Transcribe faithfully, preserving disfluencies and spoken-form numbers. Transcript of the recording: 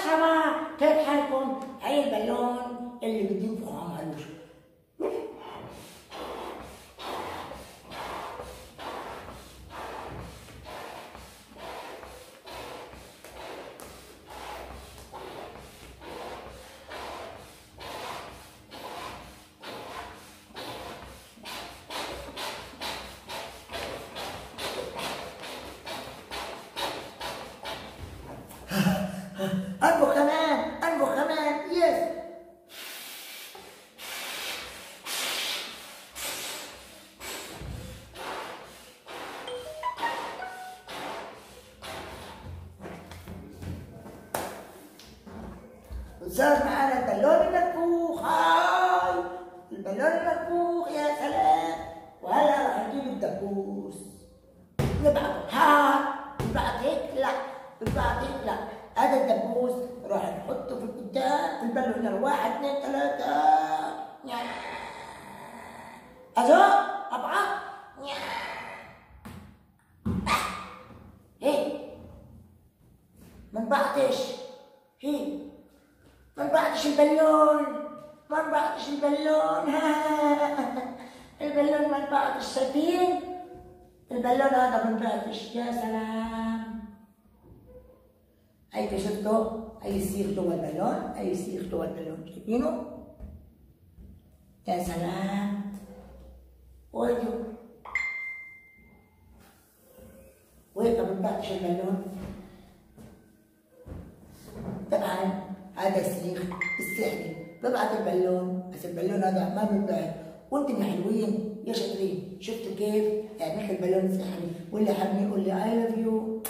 شباب كيف حالكم؟ هاي البالون اللي بدي ينفخوا على معلوش. انفخ كمان، انفخ كمان، يس. وصار معانا البالون المنفوخ، هاي البالون المنفوخ، يا سلام. وهلا راح نجيب الدبوس نبعثه، ها نبعث هيك؟ لا نبعث هيك لا. هذا الدبوس راح نحطه في القدام في البالون، واحد اثنين ثلاثة، أزق أبعث، هي ما انبعثش، هي ما انبعثش البالون، ما انبعثش البالون، البالون ما انبعثش، شايفين؟ البالون هذا ما انبعثش، يا سلام. هيك شفتوا؟ هي يصير جوا البالون، هي يصير جوا البالون، شايفينه؟ يا سلام. وينو؟ وين ما انبعثش البالون؟ طبعا هذا السيخ السحري ببعث البالون، بس البالون هذا ما بينبعث. وانتم يا حلوين يا شاطرين، شفتوا كيف؟ يعني مثل البالون السحري، واللي حابين يقول لي اي لاف يو